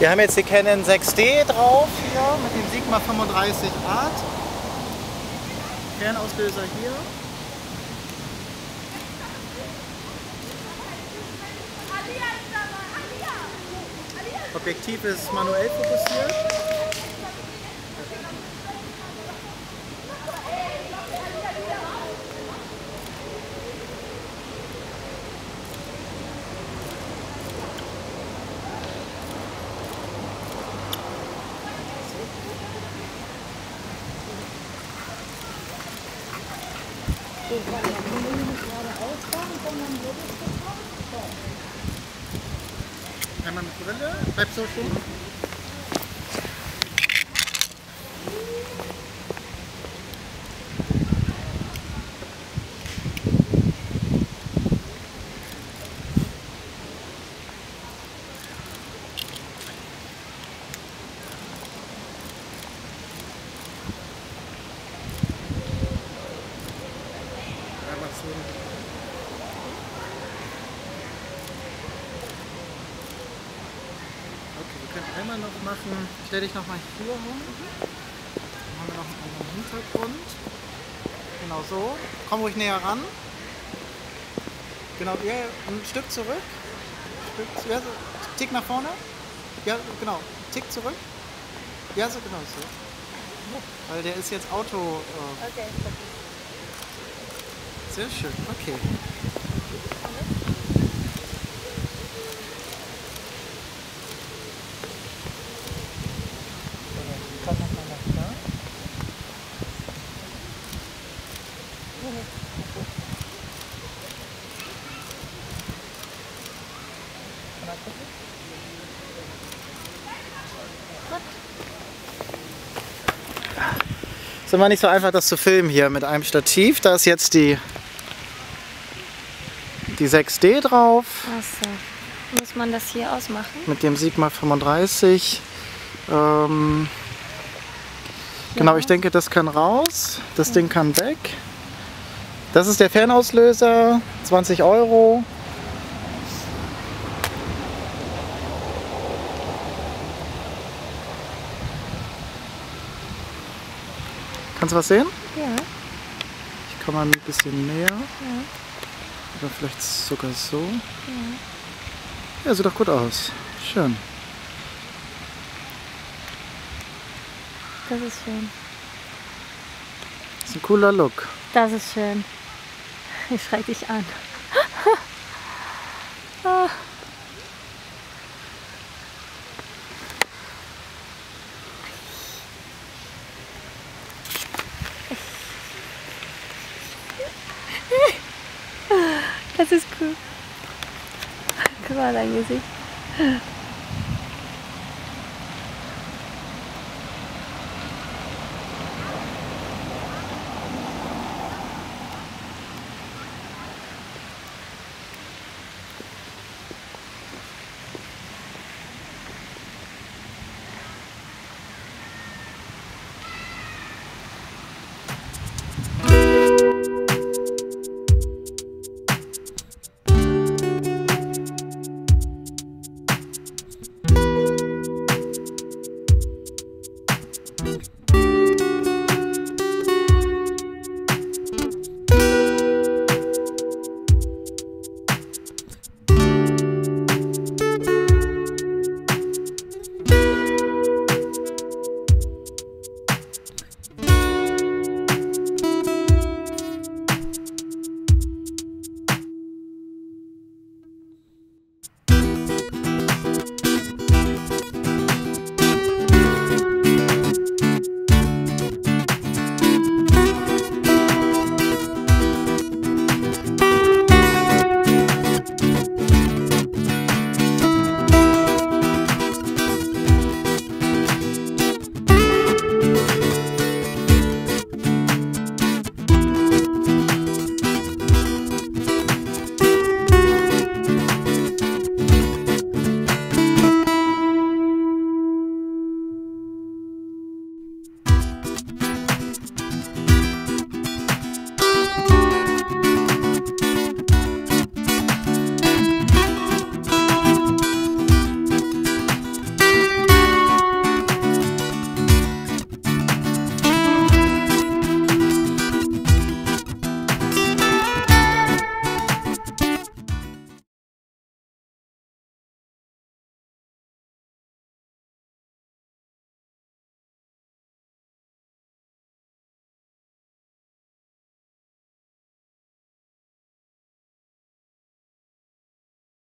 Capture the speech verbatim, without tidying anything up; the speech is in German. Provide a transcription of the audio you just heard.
Wir haben jetzt die Canon sechs D drauf hier mit dem Sigma fünfunddreißig Art. Fernauslöser hier. Objektiv ist manuell fokussiert. Einmal mit Brille, bleibst du stehen? Okay, wir können einmal noch machen, stell dich noch mal hier rum. Dann haben wir noch einen anderen Hintergrund. Genau so. Komm ruhig näher ran. Genau, ja, ein Stück zurück. Stück, ja, so, Tick nach vorne. Ja, genau. Tick zurück. Ja, so genau so. Weil der ist jetzt Auto. Äh, Okay. Sehr schön, okay. Komm nochmal nach da. Es ist immer nicht so einfach, das zu filmen hier mit einem Stativ. Da ist jetzt die, die sechs D drauf. Achso. Muss man das hier ausmachen? Mit dem Sigma fünfunddreißig. Ähm, ja. Genau, ich denke, das kann raus. Das ja. Ding kann weg. Das ist der Fernauslöser. zwanzig Euro. Kannst du was sehen? Ja. Ich komme mal ein bisschen näher. Ja. Oder vielleicht sogar so. Ja. Ja, sieht doch gut aus. Schön. Das ist schön. Das ist ein cooler Look. Das ist schön. Ich schreie dich an. Ah. Das ist cool. Guck mal dein Gesicht.